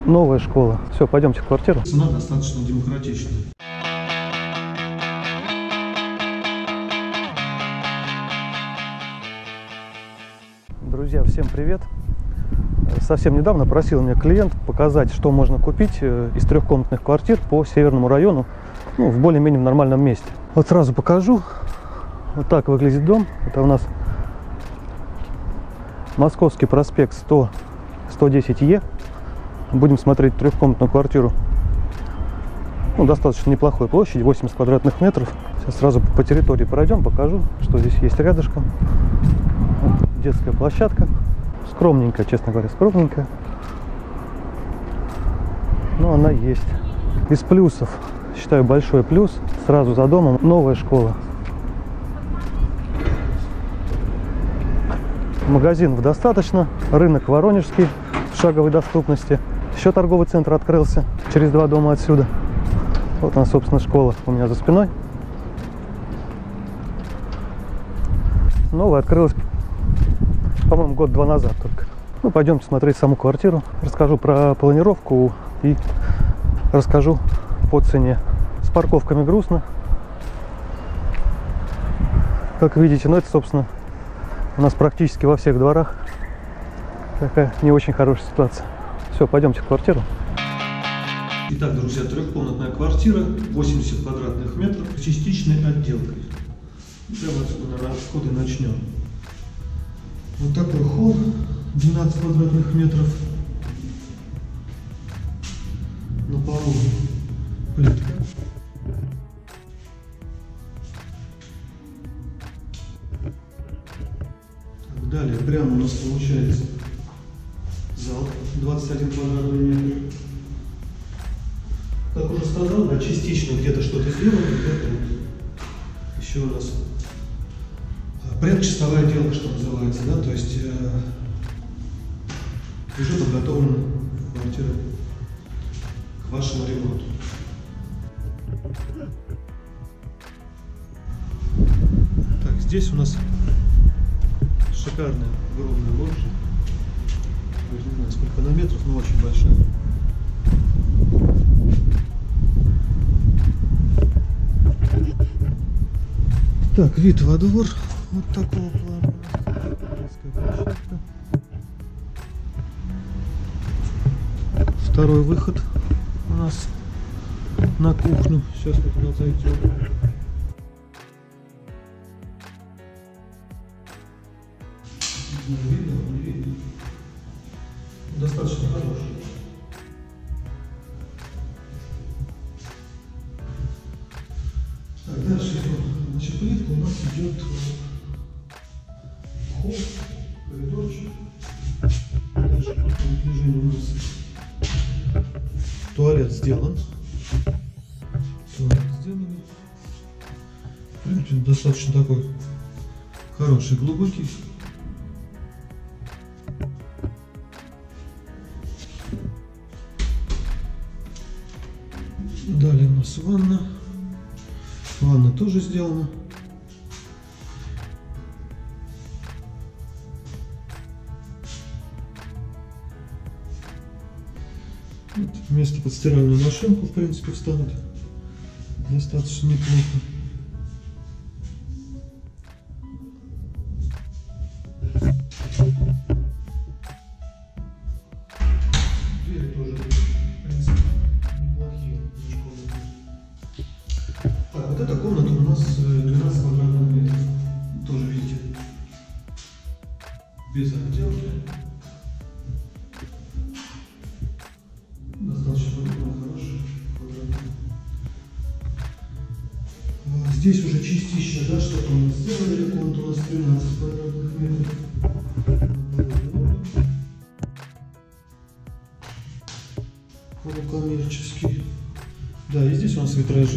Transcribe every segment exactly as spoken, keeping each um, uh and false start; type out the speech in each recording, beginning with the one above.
Новая школа. Все, пойдемте в квартиру. Цена достаточно демократичная. Друзья, всем привет! Совсем недавно просил меня клиент показать, что можно купить из трехкомнатных квартир по Северному району, ну, в более-менее нормальном месте. Вот сразу покажу. Вот так выглядит дом. Это у нас Московский проспект сто сто десять Е. Будем смотреть трехкомнатную квартиру. Ну, достаточно неплохой площадь, восемьдесят квадратных метров. Сейчас сразу по территории пройдем, покажу, что здесь есть рядышком. Вот детская площадка. Скромненькая, честно говоря, скромненькая. Но она есть. Из плюсов, считаю, большой плюс. Сразу за домом новая школа. Магазинов достаточно. Рынок Воронежский в шаговой доступности. Еще торговый центр открылся через два дома отсюда. Вот она, собственно, школа у меня за спиной. Новая открылась, по-моему, год-два назад только. Ну, пойдемте смотреть саму квартиру. Расскажу про планировку и расскажу по цене. С парковками грустно, как видите. Но это, собственно, у нас практически во всех дворах такая не очень хорошая ситуация. Все, пойдемте в квартиру. Итак, друзья, трехкомнатная квартира, восемьдесят квадратных метров, с частичной отделкой. Прямо отсюда, наверное, входа начнем. Вот такой холл, двенадцать квадратных метров. На полу плитка. Так, далее, прямо у нас получается зал, двадцать один квадратный метр. Как уже сказал, да, частично где-то что-то сделано, где-то вот еще у нас предчистовая отделка, что называется, да, то есть э, уже подготовлена квартира к вашему ремонту. Так, здесь у нас шикарная огромная лоджия. Не знаю, сколько на метров, но очень большая. Так, вид во двор вот такого плана. Детская площадка. Второй выход у нас на кухню. Сейчас мы туда зайдем. Видно, не видно. Достаточно хороший. Так, дальше идет, значит, плитка у нас идет холл, коридорчик. Дальше по движению у нас туалет сделан. Туалет сделан. В принципе, достаточно такой хороший, глубокий. Далее у нас ванна. Ванна тоже сделана. Вот место под стиральную машинку, в принципе, встанет достаточно неплохо. Двери тоже, в принципе, неплохие. Так, вот эта комната у нас двенадцать квадратных метров. Тоже, видите, без отделки. Достаточно хороший квадрат. Здесь уже частично, да, что-то мы сделали. Комната у нас тринадцать квадратных метров. Полукоммерческий. Да, и здесь у нас витражи.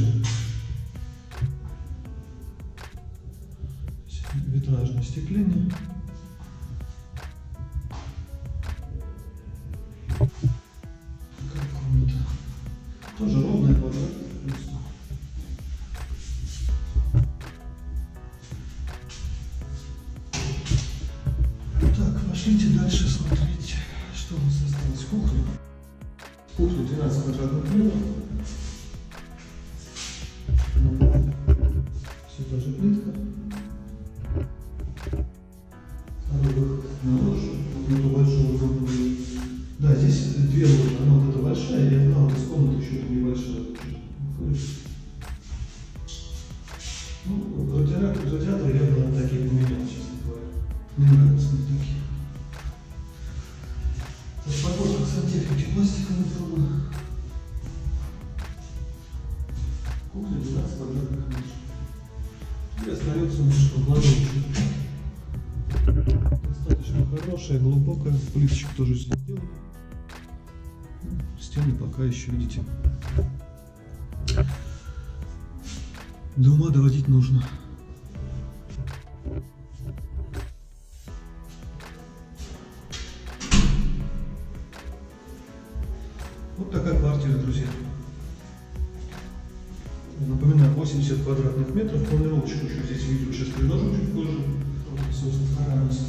Витражное остекление. Такая комната. Тоже ровная, квадратная. Так, пошлите дальше смотреть, что у нас осталось. Кухня. Кухня двенадцать квадратных метров. Все та же плитка. Второй выход наружу. Вот эту большую зону. Да, здесь две ложи. Одна вот эта большая, и одна вот из комнаты еще небольшая. Ну, радиатор, радиатор я бы такие поменял, честно говоря. Не нравятся мне такие. Подложка сантехники пластиковая труба. Кухня двенадцать квадратных метров. И остается у нас что, кладовочка. Достаточно хорошая, глубокая. Плиточка тоже сделана. Стены пока еще, видите. До ума доводить нужно. Вот такая квартира, друзья. Напоминаю, восемьдесят квадратных метров. Планировочку еще здесь видео сейчас приложу чуть позже. Собственно, вторая у нас.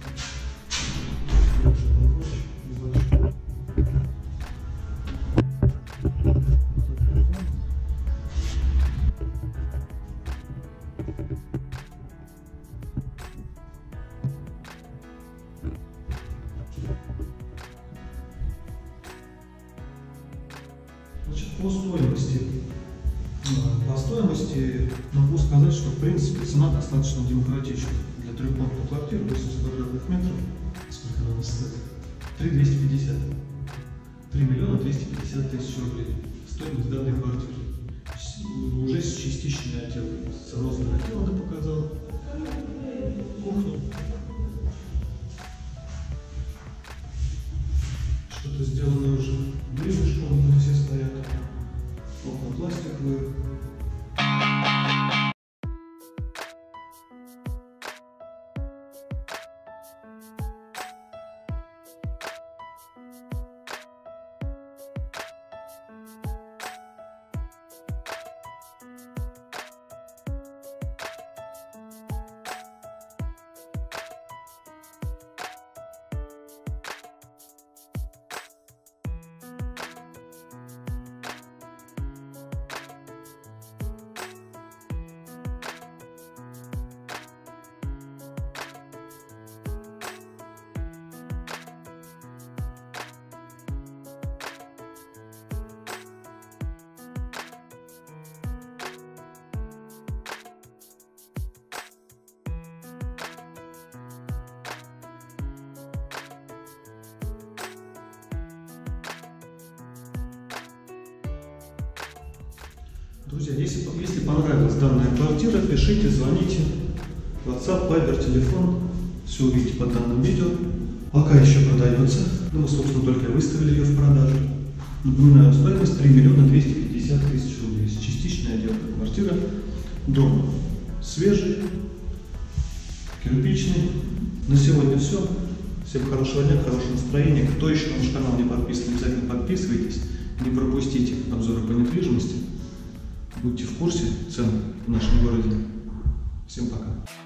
Значит, по стоимости, по стоимости могу сказать, что в принципе цена достаточно демократична для трехкомнатной квартиры, восемьдесят квадратных метров. Сколько она стоит? три двести пятьдесят. три миллиона двести пятьдесят тысяч рублей. Стоимость данной квартиры. Уже с частичной отделкой. С розовой отделкой показал. Кухню. Что-то сделано уже ближе, что они все стоят. Окна пластиковые. Друзья, если, если понравилась данная квартира, пишите, звоните. WhatsApp, Viber, телефон. Все увидите под данным видео. Пока еще продается. Ну, мы, собственно, только выставили ее в продажу. Напоминаю, стоимость три миллиона двести пятьдесят тысяч рублей. Частичная отделка. Квартира. Дом свежий, кирпичный. На сегодня все. Всем хорошего дня, хорошего настроения. Кто еще на наш канал не подписан, обязательно подписывайтесь. Не пропустите обзоры по недвижимости. Будьте в курсе цен в нашем городе. Всем пока.